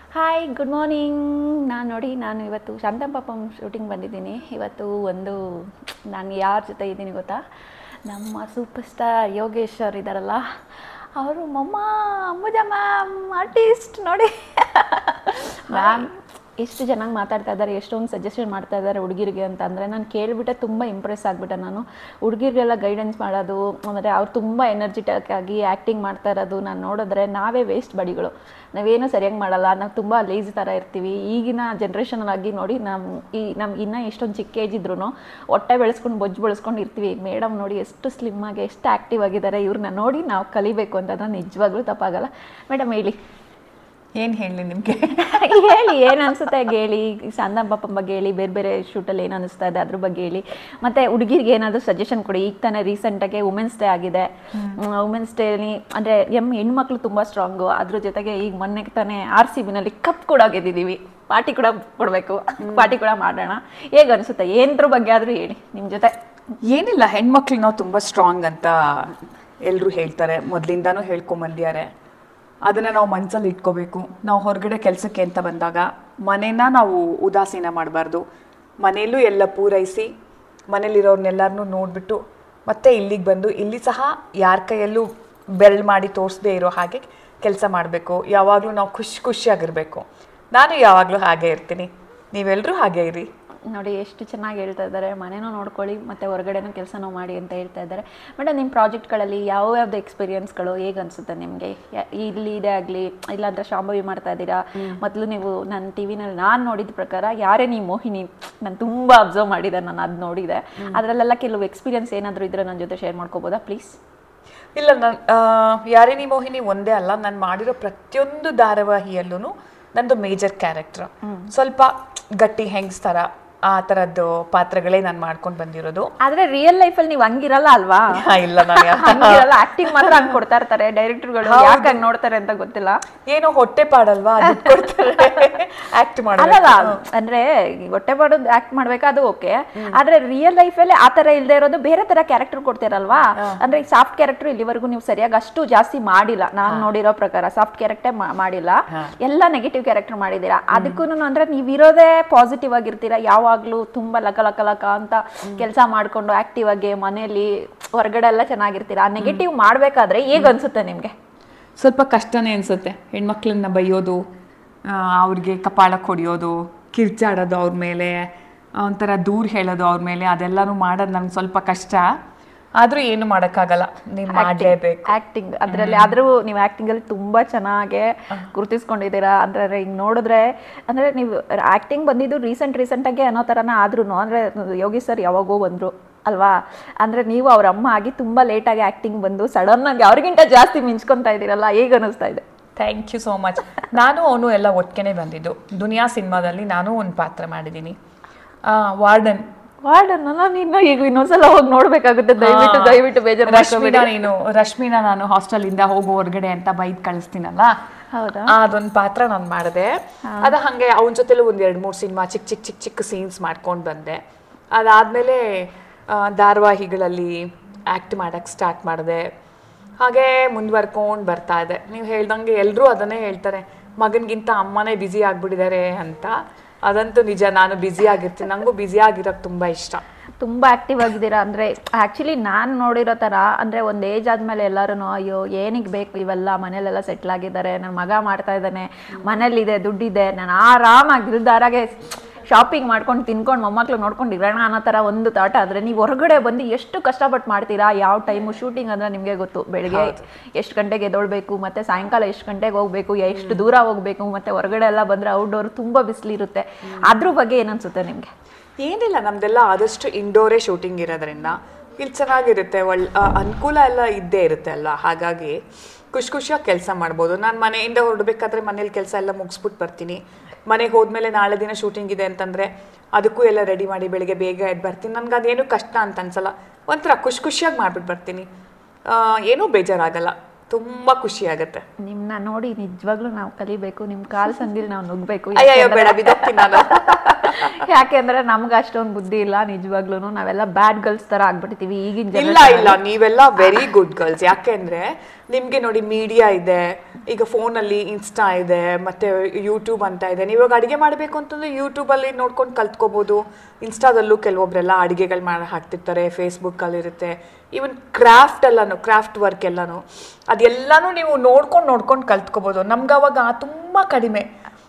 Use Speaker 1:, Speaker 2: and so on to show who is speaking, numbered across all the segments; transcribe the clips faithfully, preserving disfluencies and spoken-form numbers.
Speaker 1: Hi good morning. ನಾನು ನೋಡಿ ನಾನು ಇವತ್ತು ಶಾಂತಮ್ ಪಾಪಮ್ ಶೂಟಿಂಗ್ ಬಂದಿದ್ದೀನಿ. ಇವತ್ತು ಒಂದು ನಾನು ಯಾರ ಜೊತೆ ಇದ್ದೀನಿ ಗೊತ್ತಾ, ನಮ್ಮ ಸೂಪರ್ ಸ್ಟಾರ್ ಯೋಗೇಶ್ ಅವ್ರು ಇದ್ದಾರಲ್ಲ, ಅವರು ಮಮ್ಮ ಅಂಬುಜ ಮ್ಯಾಮ್ ಆರ್ಟಿಸ್ಟ್ ನೋಡಿ ಮ್ಯಾಮ್ ಎಷ್ಟು ಚೆನ್ನಾಗಿ ಮಾತಾಡ್ತಾ ಇದ್ದಾರೆ, ಎಷ್ಟೊಂದು ಸಜೆಷನ್ ಮಾಡ್ತಾ ಇದ್ದಾರೆ ಹುಡುಗಿರಿಗೆ ಅಂತ ಅಂದರೆ ನಾನು ಕೇಳಿಬಿಟ್ಟೆ ತುಂಬ ಇಂಪ್ರೆಸ್ ಆಗಿಬಿಟ್ಟೆ. ನಾನು ಹುಡುಗಿರಿಗೆಲ್ಲ ಗೈಡೆನ್ಸ್ ಮಾಡೋದು, ಅಂದರೆ ಅವ್ರು ತುಂಬ ಎನರ್ಜಿಟಿಕ್ ಆಗಿ ಆ್ಯಕ್ಟಿಂಗ್ ಮಾಡ್ತಾ ಇರೋದು ನಾನು ನೋಡಿದ್ರೆ ನಾವೇ ವೇಸ್ಟ್ ಬಡಿಗಳು, ನಾವೇನು ಸರಿಯಾಗಿ ಮಾಡಲ್ಲ, ನಾವು ತುಂಬ ಲೇಜಿ ಥರ ಇರ್ತೀವಿ. ಈಗಿನ ಜನ್ರೇಷನಲ್ಲಿ ನೋಡಿ ನಮ್ಮ ಈ ನಮ್ಗೆ ಇನ್ನೂ ಎಷ್ಟೊಂದು ಚಿಕ್ಕ ಏಜ್ ಇದ್ರೂ ಹೊಟ್ಟೆ ಬೆಳೆಸ್ಕೊಂಡು ಬೊಜ್ಜು ಬೆಳೆಸ್ಕೊಂಡು ಇರ್ತೀವಿ. ಮೇಡಮ್ ನೋಡಿ ಎಷ್ಟು ಸ್ಲಿಮ್ ಆಗಿ ಎಷ್ಟು ಆ್ಯಕ್ಟಿವ್ ಆಗಿದ್ದಾರೆ, ಇವ್ರನ್ನ ನೋಡಿ ನಾವು ಕಲಿಬೇಕು ಅಂತಂದ್ರೆ ನಿಜವಾಗ್ಲೂ ತಪ್ಪಾಗಲ್ಲ. ಮೇಡಮ್ ಹೇಳಿ,
Speaker 2: ಏನು ಹೇಳಿ ನಿಮಗೆ
Speaker 1: ಹೇಳಿ ಏನು ಅನಿಸುತ್ತೆ ಹೇಳಿ, ಶಾಂತಮ್ ಪಾಪಮ್ ಬಗ್ಗೆ ಹೇಳಿ, ಬೇರೆ ಬೇರೆ ಶೂಟಲ್ಲಿ ಏನು ಅನಿಸ್ತಾ ಇದೆ ಅದ್ರ ಬಗ್ಗೆ ಹೇಳಿ, ಮತ್ತು ಹುಡುಗಿರಿಗೆ ಏನಾದರೂ ಸಜೆಷನ್ ಕೊಡಿ. ಈಗ ತಾನೇ ರೀಸೆಂಟಾಗಿ ವುಮೆನ್ಸ್ ಡೇ ಆಗಿದೆ. ವುಮೆನ್ಸ್ ಡೇಲಿ ಅಂದರೆ ಎಮ್ ಹೆಣ್ಮಕ್ಳು ತುಂಬ ಸ್ಟ್ರಾಂಗು, ಅದ್ರ ಜೊತೆಗೆ ಈಗ ಮೊನ್ನೆ ತಾನೇ ಆರ್ ಸಿ ಬಿನಲ್ಲಿ ಕಪ್ ಕೂಡ ಗೆದ್ದಿದ್ದೀವಿ, ಪಾರ್ಟಿ ಕೂಡ ಕೊಡಬೇಕು, ಪಾರ್ಟಿ ಕೂಡ ಮಾಡೋಣ. ಹೇಗೆ ಅನಿಸುತ್ತೆ, ಏನದ್ರ ಬಗ್ಗೆ ಆದರೂ ಹೇಳಿ ನಿಮ್ಮ ಜೊತೆ.
Speaker 2: ಏನಿಲ್ಲ, ಹೆಣ್ಮಕ್ಳು ನಾವು ತುಂಬ ಸ್ಟ್ರಾಂಗ್ ಅಂತ ಎಲ್ಲರೂ ಹೇಳ್ತಾರೆ, ಮೊದಲಿಂದಾನೂ ಹೇಳ್ಕೊಂಬಂದಿದ್ದಾರೆ. ಅದನ್ನು ನಾವು ಮನಸ್ಸಲ್ಲಿ ಇಟ್ಕೋಬೇಕು. ನಾವು ಹೊರಗಡೆ ಕೆಲಸಕ್ಕೆ ಅಂತ ಬಂದಾಗ ಮನೇನ ನಾವು ಉದಾಸೀನ ಮಾಡಬಾರ್ದು. ಮನೆಯಲ್ಲೂ ಎಲ್ಲ ಪೂರೈಸಿ ಮನೇಲಿರೋರ್ನೆಲ್ಲರನ್ನೂ ನೋಡಿಬಿಟ್ಟು ಮತ್ತೆ ಇಲ್ಲಿಗೆ ಬಂದು ಇಲ್ಲಿ ಸಹ ಯಾರ ಕೈಯಲ್ಲೂ ಬೆರಳು ಮಾಡಿ ತೋರಿಸದೇ ಇರೋ ಹಾಗೆ ಕೆಲಸ ಮಾಡಬೇಕು. ಯಾವಾಗಲೂ ನಾವು ಖುಷಿ ಖುಷಿಯಾಗಿರಬೇಕು. ನಾನು ಯಾವಾಗಲೂ ಹಾಗೆ ಇರ್ತೀನಿ, ನೀವೆಲ್ಲರೂ ಹಾಗೆ ಇರಿ.
Speaker 1: ನೋಡಿ ಎಷ್ಟು ಚೆನ್ನಾಗಿ ಹೇಳ್ತಾ ಇದ್ದಾರೆ, ಮನೇನೂ ನೋಡ್ಕೊಳ್ಳಿ ಮತ್ತು ಹೊರಗಡೆನೂ ಕೆಲಸನೂ ಮಾಡಿ ಅಂತ ಹೇಳ್ತಾ ಇದ್ದಾರೆ. ಮೇಡಮ್ ನಿಮ್ಮ ಪ್ರಾಜೆಕ್ಟ್ಗಳಲ್ಲಿ ಯಾವ್ಯಾವ್ದು ಎಕ್ಸ್ಪೀರಿಯನ್ಸ್ಗಳು ಹೇಗೆ ಅನಿಸುತ್ತೆ ನಿಮಗೆ? ಇಲ್ಲಿ ಇದೇ ಆಗಲಿ, ಇಲ್ಲಾಂದರೆ ಶಾಂಭವಿ ಮಾಡ್ತಾ ಇದ್ದೀರಾ, ಮೊದಲು ನೀವು ನನ್ನ ಟಿ ವಿನಲ್ಲಿ ನಾನು ನೋಡಿದ ಪ್ರಕಾರ ಯಾರೇ ನೀವು ಮೋಹಿನಿ, ನಾನು ತುಂಬ ಅಬ್ಸರ್ವ್ ಮಾಡಿದೆ, ನಾನು ಅದು ನೋಡಿದೆ. ಅದರಲ್ಲೆಲ್ಲ ಕೆಲವು ಎಕ್ಸ್ಪೀರಿಯನ್ಸ್ ಏನಾದರೂ ಇದ್ದರೆ ನನ್ನ ಜೊತೆ ಶೇರ್ ಮಾಡ್ಕೋಬೋದಾ ಪ್ಲೀಸ್?
Speaker 2: ಇಲ್ಲ, ನಾನು ಯಾರೇ ನೀ ಮೋಹಿನಿ ಒಂದೇ ಅಲ್ಲ, ನಾನು ಮಾಡಿರೋ ಪ್ರತಿಯೊಂದು ಧಾರಾವಾಹಿಯಲ್ಲೂ ನಂದು ಮೇಜರ್ ಕ್ಯಾರೆಕ್ಟರ್, ಸ್ವಲ್ಪ ಗಟ್ಟಿ ಹೆಂಗ್ಸ್ ಥರ ಆ ಥರದ್ದು ಪಾತ್ರಗಳೇ ನಾನು ಮಾಡ್ಕೊಂಡು ಬಂದಿರೋದು.
Speaker 1: ಆದರೆ ರಿಯಲ್ ಲೈಫಲ್ಲಿ ನೀವು ಹಂಗಿರಲ್ಲ ಅಲ್ವಾ?
Speaker 2: ಇಲ್ಲ, ನಾನು
Speaker 1: ಹಂಗಿರಲ್ಲ, ಆಕ್ಟಿಂಗ್ ಮಾತ್ರ ಹಂಗೆ ಕೊಡ್ತಾ ಇರ್ತಾರೆ ಡೈರೆಕ್ಟರ್ಗಳು, ಯಾಕೆ ಹಂಗೆ ನೋಡ್ತಾರೆ ಅಂತ ಗೊತ್ತಿಲ್ಲ.
Speaker 2: ಏನೋ ಹೊಟ್ಟೆ ಪಾಡಲ್ವಾ ಆಕ್ಟ್
Speaker 1: ಮಾಡಲ್ಲ, ಅಂದ್ರೆ ಹೊಟ್ಟೆ ಪಾಡೋದು ಆಕ್ಟ್ ಮಾಡ್ಬೇಕಾ ಅದು ಓಕೆ, ಆದ್ರೆ ರಿಯಲ್ ಲೈಫಲ್ಲಿ ಆ ಥರ ಇಲ್ಲದೆ ಇರೋದು ಬೇರೆ ಥರ ಕ್ಯಾರೆಕ್ಟರ್ ಕೊಡ್ತೀರಲ್ವಾ? ಅಂದ್ರೆ ಸಾಫ್ಟ್ ಕ್ಯಾರೆಕ್ಟರ್ ಇಲ್ಲಿವರೆಗೂ ನೀವು ಸರಿಯಾಗಿ ಅಷ್ಟು ಜಾಸ್ತಿ ಮಾಡಿಲ್ಲ, ನಾನು ನೋಡಿರೋ ಪ್ರಕಾರ ಸಾಫ್ಟ್ ಕ್ಯಾರೆಕ್ಟರ್ ಮಾಡಿಲ್ಲ, ಎಲ್ಲ ನೆಗೆಟಿವ್ ಕ್ಯಾರೆಕ್ಟರ್ ಮಾಡಿದ್ದೀರಾ. ಅದಕ್ಕೂ ಅಂದ್ರೆ ನೀವಿರೋದೇ ಪಾಸಿಟಿವ್ ಆಗಿರ್ತೀರಾ, ಯಾವ ಯಾವಾಗ್ಲೂ ತುಂಬಾ ಲಕ ಲಕ ಲಕ ಅಂತ ಕೆಲಸ ಮಾಡ್ಕೊಂಡು ಆಕ್ಟಿವ್ ಆಗಿ ಮನೆಯಲ್ಲಿ ಹೊರಗಡೆ ಎಲ್ಲ ಚೆನ್ನಾಗಿರ್ತೀರಾ. ಆ ನೆಗೆಟಿವ್ ಮಾಡ್ಬೇಕಾದ್ರೆ ಹೇಗೆ ಅನ್ಸುತ್ತೆ ನಿಮ್ಗೆ?
Speaker 2: ಸ್ವಲ್ಪ ಕಷ್ಟನೇ ಅನ್ಸುತ್ತೆ. ಹೆಣ್ಮಕ್ಳನ್ನ ಬೈಯೋದು, ಅವ್ರಿಗೆ ಕಪಾಳಕ್ಕೆ ಹೊಡಿಯೋದು, ಕಿರ್ಚಾಡೋದು ಅವ್ರ ಮೇಲೆ, ಒಂಥರ ದೂರ ಹೇಳೋದು ಅವ್ರ ಮೇಲೆ, ಅದೆಲ್ಲನೂ ಮಾಡೋದು ನಮ್ಗೆ ಸ್ವಲ್ಪ ಕಷ್ಟ. ಆದ್ರೂ ಏನು ಮಾಡೋಕ್ಕಾಗಲ್ಲ, ನೀವು ಮಾಡಲೇಬೇಕು.
Speaker 1: ಆಕ್ಟಿಂಗ್ ಅದರಲ್ಲಿ ಆದ್ರೂ ನೀವು ಆಕ್ಟಿಂಗ್ ಅಲ್ಲಿ ತುಂಬಾ ಚೆನ್ನಾಗಿ ಗುರುತಿಸ್ಕೊಂಡಿದ್ದೀರಾ. ಅಂದ್ರೆ ಹಿಂಗ್ ನೋಡಿದ್ರೆ ಅಂದ್ರೆ ನೀವು ಆಕ್ಟಿಂಗ್ ಬಂದಿದ್ದು ರೀಸೆಂಟ್ ರೀಸೆಂಟ್ ಆಗಿ ಅನ್ನೋ ತರನ ಆದ್ರೂ ಅಂದ್ರೆ ಯೋಗಿ ಸರ್ ಯಾವಾಗೋ ಬಂದ್ರು ಅಲ್ವಾ? ಅಂದ್ರೆ ನೀವು ಅವ್ರ ಅಮ್ಮ ಆಗಿ ತುಂಬಾ ಲೇಟ್ ಆಗಿ ಆಕ್ಟಿಂಗ್ ಬಂದು ಸಡನ್ ಆಗಿ ಅವ್ರಿಗಿಂತ ಜಾಸ್ತಿ ಮಿಂಚ್ಕೊಂತಾ ಇದ್ದೀರಲ್ಲ, ಹೇಗೆ ಅನಿಸ್ತಾ ಇದೆ?
Speaker 2: Thank you so much. ನಾನು ಅವನು ಎಲ್ಲ ಒಟ್ಟಿಗೆ ಬಂದಿದ್ದು. ದುನಿಯಾ ಸಿನಿಮಾದಲ್ಲಿ ನಾನು ಒಂದು ಪಾತ್ರ ಮಾಡಿದ್ದೀನಿ, ವಾರ್ಡನ್.
Speaker 1: ವಾರ್ಡನ್ ನಾನು ಇನ್ನು ಈಗ ಇನ್ನೊಂದ್ಸಲ ಹೋಗಿ ನೋಡ್ಬೇಕಾಗುತ್ತೆ, ದಯವಿಟ್ಟು ದಯವಿಟ್ಟು ಬೇಜಾರು.
Speaker 2: ರಶ್ಮಿನಾ, ನೀನು ರಶ್ಮಿನಾ ನಾನು ಹಾಸ್ಟೆಲಿಂದ ಹೋಗೋ ಹೊರಗಡೆ ಅಂತ ಬೈದ್ ಕಳಿಸ್ತೀನಲ್ಲ,
Speaker 1: ಹೌದಾ?
Speaker 2: ಅದೊಂದು ಪಾತ್ರ ನಾನು ಮಾಡಿದೆ. ಅದ ಹಂಗೆ ಅವನ ಜೊತೆಲೂ ಒಂದ್ ಎರಡು ಮೂರು ಸಿನಿಮಾ ಚಿಕ್ಕ ಚಿಕ್ಕ ಚಿಕ್ಕ ಚಿಕ್ಕ ಸೀನ್ಸ್ ಮಾಡ್ಕೊಂಡು ಬಂದೆ. ಅದಾದ್ಮೇಲೆ ಧಾರಾವಾಹಿಗಳಲ್ಲಿ ಆಕ್ಟ್ ಮಾಡಕ್ ಸ್ಟಾರ್ಟ್ ಮಾಡಿದೆ. ಹಾಗೆ ಮುಂದುವರ್ಕೊಂಡು ಬರ್ತಾ ಇದೆ. ನೀವು ಹೇಳ್ದಂಗೆ ಎಲ್ಲರೂ ಅದನ್ನೇ ಹೇಳ್ತಾರೆ, ಮಗನಿಗಿಂತ ಅಮ್ಮನೇ ಬ್ಯುಸಿ ಆಗ್ಬಿಟ್ಟಿದ್ದಾರೆ ಅಂತ. ಅದಂತೂ ನಿಜ, ನಾನು ಬ್ಯುಸಿ ಆಗಿರ್ತೀನಿ, ನನಗೂ ಬ್ಯುಸಿ ಆಗಿರೋಕ್ಕೆ ತುಂಬ ಇಷ್ಟ.
Speaker 1: ತುಂಬ ಆ್ಯಕ್ಟಿವ್ ಆಗಿದ್ದೀರಾ. ಅಂದರೆ ಆ್ಯಕ್ಚುಲಿ ನಾನು ನೋಡಿರೋ ಥರ ಅಂದರೆ ಒಂದು ಏಜ್ ಆದಮೇಲೆ ಎಲ್ಲರೂ ಅಯ್ಯೋ ಏನಿಗೆ ಬೇಕು ಇವೆಲ್ಲ, ಮನೇಲೆಲ್ಲ ಸೆಟ್ಲ್ ಆಗಿದ್ದಾರೆ, ನನ್ನ ಮಗ ಮಾಡ್ತಾ ಇದ್ದಾನೆ, ಮನೇಲಿದೆ ದುಡ್ಡಿದೆ, ನಾನು ಆರಾಮಾಗಿ ದಿಲ್ದಾರಾಗೆ ಶಾಪಿಂಗ್ ಮಾಡ್ಕೊಂಡು ತಿನ್ಕೊಂಡು ಮೊಮ್ಮಕ್ಳು ನೋಡ್ಕೊಂಡು ಇರೋಣ ಅನ್ನೋ ಥರ ಒಂದು ಥಾಟ್. ಆದರೆ ನೀವು ಹೊರಗಡೆ ಬಂದು ಎಷ್ಟು ಕಷ್ಟಪಟ್ಟು ಮಾಡ್ತೀರಾ, ಯಾವ ಟೈಮು ಶೂಟಿಂಗ್ ಅಂದರೆ ನಿಮಗೆ ಗೊತ್ತು, ಬೆಳಗ್ಗೆ ಎಷ್ಟು ಗಂಟೆಗೆ ಎದ್ದೊಳ್ಬೇಕು, ಮತ್ತು ಸಾಯಂಕಾಲ ಎಷ್ಟು ಗಂಟೆಗೆ ಹೋಗಬೇಕು, ಎಷ್ಟು ದೂರ ಹೋಗಬೇಕು, ಮತ್ತು ಹೊರಗಡೆ ಎಲ್ಲ ಬಂದರೆ ಔಟ್ಡೋರ್ ತುಂಬ ಬಿಸಿಲಿರುತ್ತೆ. ಅದ್ರ ಬಗ್ಗೆ ಏನನ್ಸುತ್ತೆ ನಿಮಗೆ?
Speaker 2: ಏನಿಲ್ಲ, ನಮ್ದೆಲ್ಲ ಆದಷ್ಟು ಇಂಡೋರೇ ಶೂಟಿಂಗ್ ಇರೋದ್ರಿಂದ ಇಲ್ಲಿ ಚೆನ್ನಾಗಿರುತ್ತೆ, ಒಳ್ಳೆ ಅನುಕೂಲ ಎಲ್ಲ ಇದ್ದೇ ಇರುತ್ತೆ ಅಲ್ಲ, ಹಾಗಾಗಿ ಖುಷಿ ಖುಷಿಯಾಗಿ ಕೆಲಸ ಮಾಡ್ಬೋದು. ನಾನು ಮನೆಯಿಂದ ಹೊರಡಬೇಕಾದ್ರೆ ಮನೇಲಿ ಕೆಲಸ ಎಲ್ಲ ಮುಗಿಸ್ಬಿಟ್ಟು ಬರ್ತೀನಿ. ಮನೆಗೆ ಹೋದ್ಮೇಲೆ ನಾಳೆ ದಿನ ಶೂಟಿಂಗ್ ಇದೆ ಅಂತಂದರೆ ಅದಕ್ಕೂ ಎಲ್ಲ ರೆಡಿ ಮಾಡಿ ಬೆಳಿಗ್ಗೆ ಬೇಗ ಎದ್ದು ಬರ್ತೀನಿ. ನನಗೆ ಅದೇನು ಕಷ್ಟ ಅಂತ ಅನ್ಸಲ್ಲ, ಒಂಥರ ಖುಷಿ ಖುಷಿಯಾಗಿ ಮಾಡ್ಬಿಟ್ಟು ಬರ್ತೀನಿ, ಏನೂ ಬೇಜಾರಾಗಲ್ಲ, ತುಂಬ ಖುಷಿ ಆಗುತ್ತೆ.
Speaker 1: ನಿಮ್ಮನ್ನ ನೋಡಿ ನಿಜವಾಗ್ಲೂ ನಾವು ಕಲಿಬೇಕು, ನಿಮ್ಮ ಕಾಲು ಸಂದಿಲ್ ನಾವು ನುಗ್ಗಬೇಕು.
Speaker 2: ಅಯ್ಯೋ ಬೇಡ, ಬಿದ್ದೋಗ್ತೀನಿ ನಾನು.
Speaker 1: ಯಾಕೆಂದ್ರೆ ನಮ್ಗೆ ಅಷ್ಟೊಂದು ಬುದ್ಧಿ ಇಲ್ಲ ನಿಜವಾಗ್ಲೂ, ನಾವೆಲ್ಲ ಬ್ಯಾಡ್ ಗರ್ಲ್ಸ್ ತರ ಆಗ್ಬಿಟ್ಟಿದೀವಿ ಈಗಿನ.
Speaker 2: ಇಲ್ಲ ಇಲ್ಲ, ನೀವೆಲ್ಲ ವೆರಿ ಗುಡ್ ಗರ್ಲ್ಸ್. ಯಾಕೆಂದ್ರೆ ನಿಮ್ಗೆ ನೋಡಿ ಮೀಡಿಯಾ ಇದೆ, ಈಗ ಫೋನಲ್ಲಿ ಇನ್ಸ್ಟಾ ಇದೆ, ಮತ್ತೆ ಯೂಟ್ಯೂಬ್ ಅಂತ ಇದೆ. ನೀವು ಇವಾಗ ಅಡುಗೆ ಮಾಡಬೇಕು ಅಂತಂದ್ರೆ ಯೂಟ್ಯೂಬಲ್ಲಿ ನೋಡ್ಕೊಂಡು ಕಲ್ತ್ಕೋಬೋದು. ಇನ್ಸ್ಟಾದಲ್ಲೂ ಕೆಲವೊಬ್ಬರೆಲ್ಲ ಅಡುಗೆಗಳು ಮಾಡಿ ಹಾಕ್ತಿರ್ತಾರೆ, ಫೇಸ್ಬುಕ್ಕಲ್ಲಿ ಇರುತ್ತೆ. ಈವನ್ ಕ್ರಾಫ್ಟ್ ಎಲ್ಲನೂ, ಕ್ರಾಫ್ಟ್ ವರ್ಕ್ ಎಲ್ಲನೂ ಅದೆಲ್ಲನೂ ನೀವು ನೋಡ್ಕೊಂಡು ನೋಡ್ಕೊಂಡು ಕಲ್ತ್ಕೋಬೋದು. ನಮ್ಗೆ ಅವಾಗ ತುಂಬ ಕಡಿಮೆ,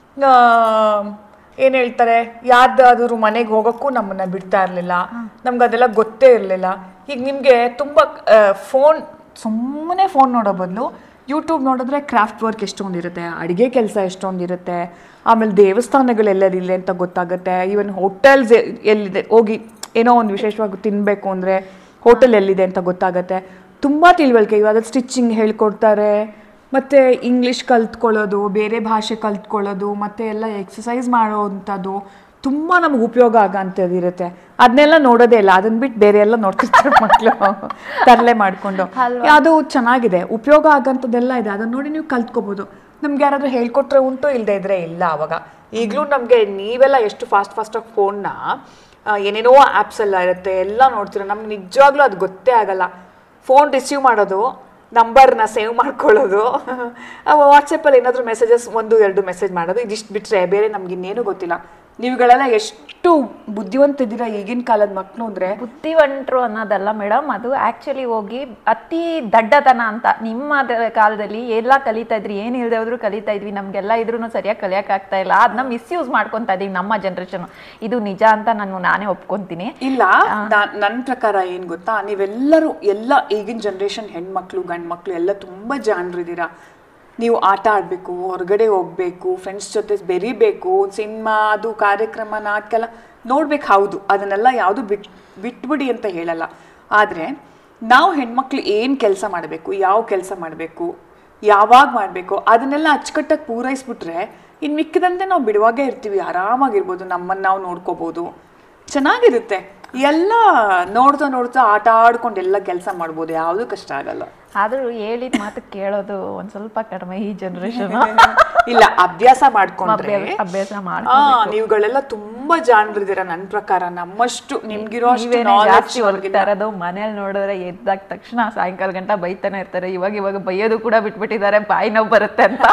Speaker 2: ಏನು ಹೇಳ್ತಾರೆ, ಯಾರ್ದಾದ್ರೂ ಮನೆಗೆ ಹೋಗೋಕ್ಕೂ ನಮ್ಮನ್ನು ಬಿಡ್ತಾ ಇರಲಿಲ್ಲ. ನಮ್ಗೆ ಅದೆಲ್ಲ ಗೊತ್ತೇ ಇರಲಿಲ್ಲ. ಈಗ ನಿಮಗೆ ತುಂಬ ಫೋನ್, ಸುಮ್ಮನೆ ಫೋನ್ ನೋಡೋ ಬದಲು ಯೂಟ್ಯೂಬ್ ನೋಡಿದ್ರೆ ಕ್ರಾಫ್ಟ್ ವರ್ಕ್ ಎಷ್ಟೊಂದಿರುತ್ತೆ, ಅಡುಗೆ ಕೆಲಸ ಎಷ್ಟೊಂದಿರುತ್ತೆ, ಆಮೇಲೆ ದೇವಸ್ಥಾನಗಳೆಲ್ಲರಿಲ್ಲ ಅಂತ ಗೊತ್ತಾಗುತ್ತೆ. ಈವನ್ ಹೋಟೆಲ್ಸ್ ಎಲ್ಲಿದೆ, ಹೋಗಿ ಏನೋ ಒಂದು ವಿಶೇಷವಾಗಿ ತಿನ್ನಬೇಕು ಅಂದರೆ ಹೋಟೆಲ್ ಎಲ್ಲಿದೆ ಅಂತ ಗೊತ್ತಾಗುತ್ತೆ. ತುಂಬ ತಿಳುವಳಿಕೆ. ಇವಾಗ ಸ್ಟಿಚಿಂಗ್ ಹೇಳ್ಕೊಡ್ತಾರೆ, ಮತ್ತು ಇಂಗ್ಲೀಷ್ ಕಲ್ತ್ಕೊಳ್ಳೋದು, ಬೇರೆ ಭಾಷೆ ಕಲ್ತ್ಕೊಳ್ಳೋದು, ಮತ್ತು ಎಲ್ಲ ಎಕ್ಸಸೈಸ್ ಮಾಡೋವಂಥದ್ದು ತುಂಬ ನಮ್ಗೆ ಉಪಯೋಗ ಆಗೋಂಥದ್ದು ಇರುತ್ತೆ. ಅದನ್ನೆಲ್ಲ ನೋಡೋದೇ ಇಲ್ಲ, ಅದನ್ನ ಬಿಟ್ಟು ಬೇರೆ ಎಲ್ಲ ನೋಡ್ತಿರ್ತಾರೆ ಮಕ್ಕಳು ತರಲೆ ಮಾಡಿಕೊಂಡು. ಅದು ಚೆನ್ನಾಗಿದೆ, ಉಪಯೋಗ ಆಗೋಂಥದ್ದೆಲ್ಲ ಇದೆ, ಅದನ್ನು ನೋಡಿ ನೀವು ಕಲ್ತ್ಕೋಬೋದು. ನಮ್ಗೆ ಯಾರಾದರೂ ಹೇಳ್ಕೊಟ್ರೆ ಉಂಟು, ಇಲ್ಲದೆ ಇದ್ರೆ ಇಲ್ಲ. ಅವಾಗ ಈಗಲೂ ನಮಗೆ ನೀವೆಲ್ಲ ಎಷ್ಟು ಫಾಸ್ಟ್ ಫಾಸ್ಟಾಗಿ ಫೋನ್ನ ಏನೇನೋ ಆ್ಯಪ್ಸ್ ಎಲ್ಲ ಇರುತ್ತೆ, ಎಲ್ಲ ನೋಡ್ತೀರ. ನಮ್ಗೆ ನಿಜವಾಗ್ಲೂ ಅದು ಗೊತ್ತೇ ಆಗಲ್ಲ. ಫೋನ್ ರಿಸೀವ್ ಮಾಡೋದು, ನಂಬರ್ನ ಸೇವ್ ಮಾಡ್ಕೊಳ್ಳೋದು, ವಾಟ್ಸಪ್ಪಲ್ಲಿ ಏನಾದರೂ ಮೆಸೇಜಸ್ ಒಂದು ಎರಡು ಮೆಸೇಜ್ ಮಾಡೋದು, ಇದಿಷ್ಟು ಬಿಟ್ಟರೆ ಬೇರೆ ನಮ್ಗೆ ಇನ್ನೇನು ಗೊತ್ತಿಲ್ಲ. ನೀವುಗಳೆಲ್ಲ ಎಷ್ಟು ಬುದ್ಧಿವಂತಿದ್ದೀರಾ ಈಗಿನ ಕಾಲದ ಮಕ್ಕಳು ಅಂದರೆ.
Speaker 1: ಬುದ್ಧಿವಂತರು ಅನ್ನೋದಲ್ಲ ಮೇಡಮ್, ಅದು ಆ್ಯಕ್ಚುಲಿ ಹೋಗಿ ಅತಿ ದಡ್ಡತನ ಅಂತ. ನಿಮ್ಮ ಕಾಲದಲ್ಲಿ ಎಲ್ಲ ಕಲಿತಾ ಇದ್ರಿ, ಏನು ಇಲ್ಲದೆ ಹೋದ್ರು ಕಲಿತಾ ಇದ್ವಿ, ನಮಗೆಲ್ಲ ಇದ್ರೂ ಸರಿಯಾಗಿ ಕಲಿಯೋಕ್ಕಾಗ್ತಾ ಇಲ್ಲ. ಅದನ್ನ ಮಿಸ್ಯೂಸ್ ಮಾಡ್ಕೊತಾ ಇದೀವಿ ನಮ್ಮ ಜನ್ರೇಷನ್. ಇದು ನಿಜ ಅಂತ ನಾನು ನಾನೇ ಒಪ್ಕೊತೀನಿ.
Speaker 2: ಇಲ್ಲ, ನನ್ನ ಪ್ರಕಾರ ಏನು ಗೊತ್ತಾ, ನೀವೆಲ್ಲರೂ ಎಲ್ಲ ಈಗಿನ ಜನ್ರೇಷನ್ ಹೆಣ್ಮಕ್ಳು ಗಂಡು ಮಕ್ಕಳು ಎಲ್ಲ ತುಂಬ ಜಾಣರಿದ್ದೀರಾ. ನೀವು ಆಟ ಆಡಬೇಕು, ಹೊರಗಡೆ ಹೋಗಬೇಕು, ಫ್ರೆಂಡ್ಸ್ ಜೊತೆ ಬೆರಿಬೇಕು, ಸಿನಿಮಾ ಅದು ಕಾರ್ಯಕ್ರಮ ನಾಟಕ ಎಲ್ಲ ನೋಡ್ಬೇಕು. ಹೌದು, ಅದನ್ನೆಲ್ಲ ಯಾವುದು ಬಿಟ್ ಬಿಟ್ಬಿಡಿ ಅಂತ ಹೇಳಲ್ಲ. ಆದರೆ ನಾವು ಹೆಣ್ಮಕ್ಳು ಏನು ಕೆಲಸ ಮಾಡಬೇಕು, ಯಾವ ಕೆಲಸ ಮಾಡಬೇಕು, ಯಾವಾಗ ಮಾಡಬೇಕು, ಅದನ್ನೆಲ್ಲ ಅಚ್ಚುಕಟ್ಟಾಗಿ ಪೂರೈಸ್ಬಿಟ್ರೆ ಇನ್ನು ಮಿಕ್ಕಿದಂತೆ ನಾವು ಬಿಡುವಾಗೇ ಇರ್ತೀವಿ, ಆರಾಮಾಗಿರ್ಬೋದು, ನಮ್ಮನ್ನು ನಾವು ನೋಡ್ಕೋಬೋದು, ಚೆನ್ನಾಗಿರುತ್ತೆ. ಎಲ್ಲ ನೋಡ್ತಾ ನೋಡ್ತಾ ಆಟ ಆಡ್ಕೊಂಡು ಎಲ್ಲ ಕೆಲಸ ಮಾಡ್ಬೋದು, ಯಾವುದು ಕಷ್ಟ ಆಗಲ್ಲ.
Speaker 1: ಆದ್ರೂ ಹೇಳಿದ ಮಾತು ಕೇಳೋದು ಒಂದ್ ಸ್ವಲ್ಪ ಕಡಿಮೆ ಈ ಜನರೇಷನ್.
Speaker 2: ಇಲ್ಲ, ಅಭ್ಯಾಸ ಮಾಡ್ಕೊಂಡ್ರೆ
Speaker 1: ಅಭ್ಯಾಸ ಮಾಡ.
Speaker 2: ನೀವುಗಳೆಲ್ಲ ತುಂಬಾ ಜಾಣರಿದ್ದೀರಾ ನನ್ನ ಪ್ರಕಾರ. ನಮ್ಮಷ್ಟು ನಿಮ್ಗಿರೋ
Speaker 1: ಜಾಸ್ತಿ ಹೊರಗ್ತಾ ಇರೋದು. ಮನೇಲಿ ನೋಡಿದ್ರೆ ಎದ್ದಾಗ ತಕ್ಷಣ ಸಾಯಂಕಾಲ ಗಂಟ ಬೈತಾನೆ ಇರ್ತಾರೆ. ಇವಾಗ ಇವಾಗ ಬೈಯೋದು ಕೂಡ ಬಿಟ್ಬಿಟ್ಟಿದ್ದಾರೆ, ಬಾಯಿ ನೋವು ಬರುತ್ತೆ ಅಂತ.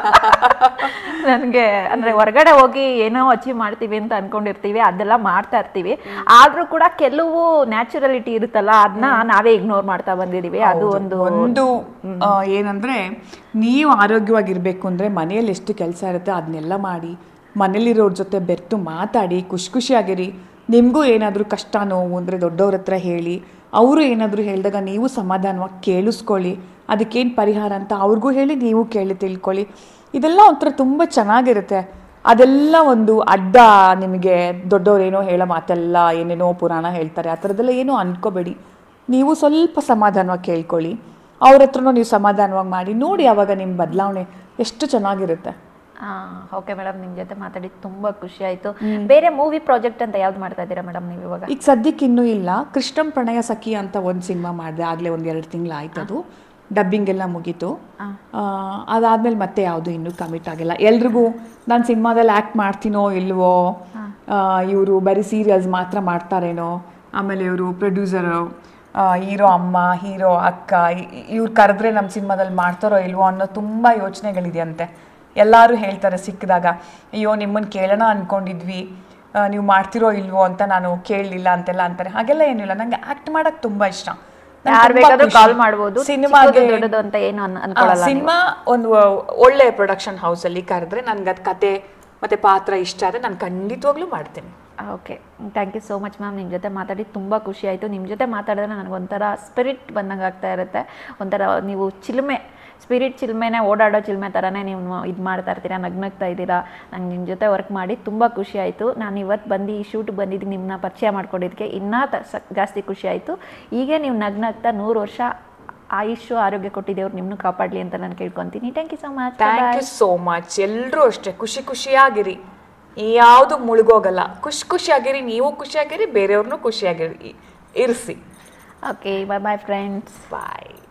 Speaker 1: ನನ್ಗೆ ಅಂದ್ರೆ ಹೊರಗಡೆ ಹೋಗಿ ಏನೋ ಅಚೀವ್ ಮಾಡ್ತೀವಿ ಅಂತ ಅನ್ಕೊಂಡಿರ್ತೀವಿ, ಅದೆಲ್ಲ ಮಾಡ್ತಾ ಇರ್ತೀವಿ. ಆದ್ರೂ ಕೂಡ ಕೆಲವು ನ್ಯಾಚುರಲಿಟಿ ಇರುತ್ತಲ್ಲ, ಅದನ್ನ ನಾವೇ ಇಗ್ನೋರ್ ಮಾಡ್ತಾ ಬಂದಿದೀವಿ. ಅದು ಒಂದು
Speaker 2: ಒಂದು ಏನಂದ್ರೆ, ನೀವು ಆರೋಗ್ಯವಾಗಿರ್ಬೇಕು ಅಂದ್ರೆ ಮನೆಯಲ್ಲಿ ಎಷ್ಟು ಕೆಲಸ ಇರುತ್ತೆ ಅದನ್ನೆಲ್ಲ ಮಾಡಿ, ಮನೇಲಿರೋರ ಜೊತೆ ಬೆರ್ತು ಮಾತಾಡಿ, ಖುಷಿ ಖುಷಿಯಾಗಿರಿ. ನಿಮಗೂ ಏನಾದರೂ ಕಷ್ಟ ನೋವು ಅಂದರೆ ದೊಡ್ಡವ್ರ ಹತ್ರ ಹೇಳಿ, ಅವರು ಏನಾದರೂ ಹೇಳಿದಾಗ ನೀವು ಸಮಾಧಾನವಾಗಿ ಕೇಳಿಸ್ಕೊಳ್ಳಿ, ಅದಕ್ಕೇನು ಪರಿಹಾರ ಅಂತ ಅವ್ರಿಗೂ ಹೇಳಿ, ನೀವು ಕೇಳಿ ತಿಳ್ಕೊಳ್ಳಿ. ಇದೆಲ್ಲ ಒಂಥರ ತುಂಬ ಚೆನ್ನಾಗಿರುತ್ತೆ. ಅದೆಲ್ಲ ಒಂದು ಅಡ್ಡ ನಿಮಗೆ ದೊಡ್ಡವ್ರೇನೋ ಹೇಳೋ ಮಾತೆಲ್ಲ ಏನೇನೋ ಪುರಾಣ ಹೇಳ್ತಾರೆ, ಆ ಥರದ್ದೆಲ್ಲ ಏನೋ ಅಂದ್ಕೋಬೇಡಿ. ನೀವು ಸ್ವಲ್ಪ ಸಮಾಧಾನವಾಗಿ ಕೇಳ್ಕೊಳ್ಳಿ, ಅವ್ರ ಹತ್ರನೂ ನೀವು ಸಮಾಧಾನವಾಗಿ ಮಾಡಿ ನೋಡಿ, ಆವಾಗ ನಿಮ್ಮ ಬದಲಾವಣೆ ಎಷ್ಟು ಚೆನ್ನಾಗಿರುತ್ತೆ.
Speaker 1: ಓಕೆ ಮೇಡಮ್, ನಿಮ್ಮ ಜೊತೆ ಮಾತಾಡಿ ತುಂಬ ಖುಷಿ ಆಯಿತು. ಬೇರೆ ಮೂವಿ ಪ್ರಾಜೆಕ್ಟ್ ಅಂತ ಯಾವ್ದು ಮಾಡ್ತಾ ಇದ್ದೀರಾ ಮೇಡಮ್ ನೀವು ಇವಾಗ?
Speaker 2: ಈಗ ಸದ್ಯಕ್ಕೆ ಇನ್ನೂ ಇಲ್ಲ. ಕೃಷ್ಣಂ ಪ್ರಣಯ ಸಖಿ ಅಂತ ಒಂದು ಸಿನಿಮಾ ಮಾಡಿದೆ, ಆಗಲೇ ಒಂದು ಎರಡು ತಿಂಗಳು ಆಯ್ತು. ಅದು ಡಬ್ಬಿಂಗ್ ಎಲ್ಲ ಮುಗೀತು. ಅದಾದ್ಮೇಲೆ ಮತ್ತೆ ಯಾವುದು ಇನ್ನೂ ಕಮಿಟ್ ಆಗಿಲ್ಲ. ಎಲ್ರಿಗೂ ನಾನು ಸಿನಿಮಾದಲ್ಲಿ ಆ್ಯಕ್ಟ್ ಮಾಡ್ತೀನೋ ಇಲ್ವೋ, ಇವರು ಬರೀ ಸೀರಿಯಲ್ಸ್ ಮಾತ್ರ ಮಾಡ್ತಾರೇನೋ, ಆಮೇಲೆ ಇವರು ಪ್ರೊಡ್ಯೂಸರು, ಹೀರೋ ಅಮ್ಮ, ಹೀರೋ ಅಕ್ಕ, ಇವ್ರು ಕರೆದ್ರೆ ನಮ್ಮ ಸಿನಿಮಾದಲ್ಲಿ ಮಾಡ್ತಾರೋ ಇಲ್ವೋ ಅನ್ನೋ ತುಂಬ ಯೋಚನೆಗಳಿದೆಯಂತೆ. ಎಲ್ಲರೂ ಹೇಳ್ತಾರೆ ಸಿಕ್ಕಿದಾಗ, ಅಯ್ಯೋ ನಿಮ್ಮನ್ನು ಕೇಳೋಣ ಅಂದ್ಕೊಂಡಿದ್ವಿ, ನೀವು ಮಾಡ್ತಿರೋ ಇಲ್ವೋ ಅಂತ ನಾನು ಕೇಳಲಿಲ್ಲ ಅಂತೆಲ್ಲ ಅಂತಾರೆ. ಹಾಗೆಲ್ಲ ಏನಿಲ್ಲ, ನನಗೆ ಆ್ಯಕ್ಟ್ ಮಾಡೋಕ್ಕೆ ತುಂಬ ಇಷ್ಟ.
Speaker 1: ಕಾಲ್ ಮಾಡ್ಬೋದು. ಸಿನಿಮಾಗೆ
Speaker 2: ಸಿನಿಮಾ ಒಂದು ಒಳ್ಳೆ ಪ್ರೊಡಕ್ಷನ್ ಹೌಸಲ್ಲಿ ಕರೆದ್ರೆ ನನಗೆ ಅದು ಕತೆ ಮತ್ತು ಪಾತ್ರ ಇಷ್ಟ ಆದರೆ ನಾನು ಖಂಡಿತವಾಗ್ಲೂ ಮಾಡ್ತೀನಿ.
Speaker 1: Okay, thank you so much ma'am. ನಿಮ್ಮ ಜೊತೆ ಮಾತಾಡಿ ತುಂಬ ಖುಷಿ ಆಯಿತು. ನಿಮ್ಮ ಜೊತೆ ಮಾತಾಡಿದ್ರೆ ನನಗೊಂಥರ ಸ್ಪಿರಿಟ್ ಬಂದಂಗೆ ಆಗ್ತಾ ಇರುತ್ತೆ. ಒಂಥರ ನೀವು ಚಿಲ್ಮೆ, ಸ್ಪಿರಿಟ್ ಚಿಲ್ಮೆನೇ, ಓಡಾಡೋ ಚಿಲ್ಮೆ ಥರನೇ ನೀವು ಇದು ಮಾಡ್ತಾ ಇರ್ತೀರಾ, ನಗ್ನಗ್ತಾ ಇದ್ದೀರಾ. ನಂಗೆ ನಿಮ್ಮ ಜೊತೆ ವರ್ಕ್ ಮಾಡಿ ತುಂಬ ಖುಷಿ ಆಯಿತು. ನಾನು ಇವತ್ತು ಬಂದು ಈ ಶೂಟ್ ಬಂದಿದ್ದು ನಿಮ್ಮನ್ನ ಪರಿಚಯ ಮಾಡ್ಕೊಂಡಿದ್ದಕ್ಕೆ ಇನ್ನೂ ತ ಜಾಸ್ತಿ ಖುಷಿ ಆಯಿತು. ಹೀಗೆ ನೀವು ನಗ್ನಗ್ತಾ ನೂರು ವರ್ಷ ಆಯುಷು ಆರೋಗ್ಯ ಕೊಟ್ಟಿದ್ದೇವ್ರು ನಿಮ್ಮನ್ನು ಕಾಪಾಡಲಿ ಅಂತ ನಾನು ಕೇಳ್ಕೊತೀನಿ. Thank you so much.
Speaker 2: Thank you so much. ಎಲ್ಲರೂ ಅಷ್ಟೇ ಖುಷಿ ಖುಷಿಯಾಗಿರಿ, ಯಾವುದು ಮುಳುಗೋಗಲ್ಲ. ಖುಷಿ ಖುಷಿಯಾಗಿರಿ, ನೀವು ಖುಷಿಯಾಗಿರಿ, ಬೇರೆಯವ್ರನ್ನೂ ಖುಷಿಯಾಗಿರಿ ಇರಿಸಿ.
Speaker 1: Okay, bye bye friends.
Speaker 2: ಬಾಯ್.